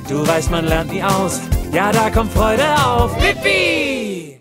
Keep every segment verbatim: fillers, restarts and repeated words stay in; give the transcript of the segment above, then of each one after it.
Du weißt, man lernt nie aus. Ja, da kommt Freude auf. Flippi!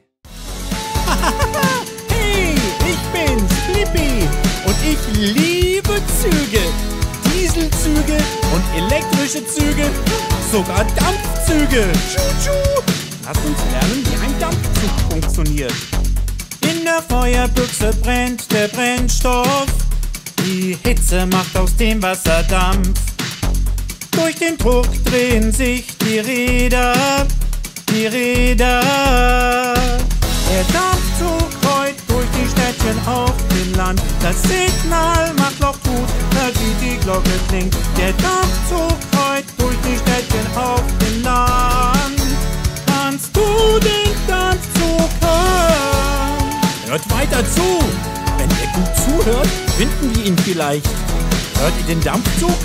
Hey, ich bin's, Flippi. Und ich liebe Züge. Dieselzüge und elektrische Züge. Sogar Dampfzüge. Tschu-tschu. Lass uns lernen, wie ein Dampfzug funktioniert. In der Feuerbüchse brennt der Brennstoff. Die Hitze macht aus dem Wasser Dampf. Durch den Druck drehen sich die Räder, die Räder. Der Dampfzug rollt durch die Städtchen auf dem Land. Das Signal macht Loch gut, hört wie die Glocke klingt. Der Dampfzug rollt durch die Städtchen auf dem Land. Kannst du den Dampfzug hören? Hört weiter zu! Wenn ihr gut zuhört, finden wir ihn vielleicht. Hört ihr den Dampfzug?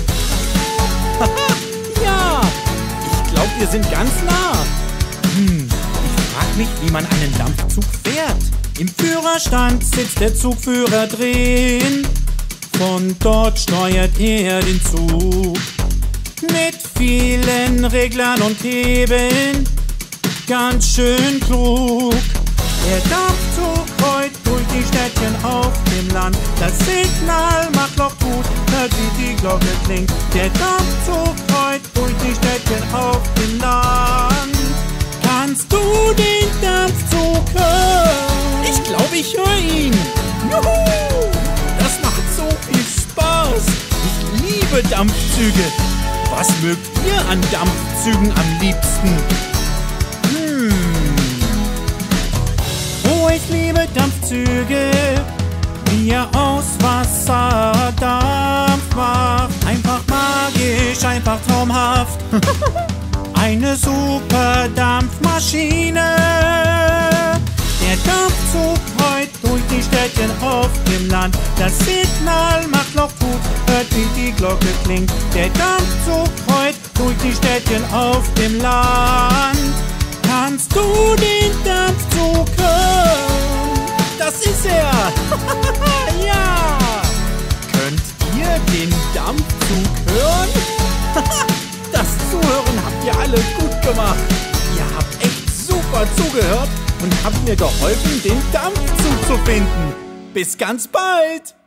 Ja! Ich glaube, wir sind ganz nah. Hm, ich frag mich, wie man einen Dampfzug fährt. Im Führerstand sitzt der Zugführer drin. Von dort steuert er den Zug. Mit vielen Reglern und Hebeln. Ganz schön klug. Der Dampfzug rollt durch die Städtchen auf dem Land. Das Signal macht Loch gut, hört wie die Glocke klingt. Der Dampfzug rollt durch die Städtchen auf dem Land. Kannst du den Dampfzug hören? Ich glaube, ich höre ihn. Juhu! Das macht so viel Spaß. Ich liebe Dampfzüge. Was mögt ihr an Dampfzügen am liebsten? Hm... Oh, ich liebe Dampfzüge, wie er aus Wasser Dampf macht. Einfach magisch, einfach traumhaft. Eine super Dampfmaschine. Der Dampfzug rollt durch die Städtchen auf dem Land. Das Signal macht Loch gut, hört wie die Glocke klingt. Der Dampfzug rollt durch die Städtchen auf dem Land. Kannst du den Dampfzug hören? Das ist er! Ja! Könnt ihr den Dampfzug hören? Das Zuhören habt ihr alle gut gemacht. Ihr habt echt super zugehört und habt mir geholfen, den Dampfzug zu finden. Bis ganz bald!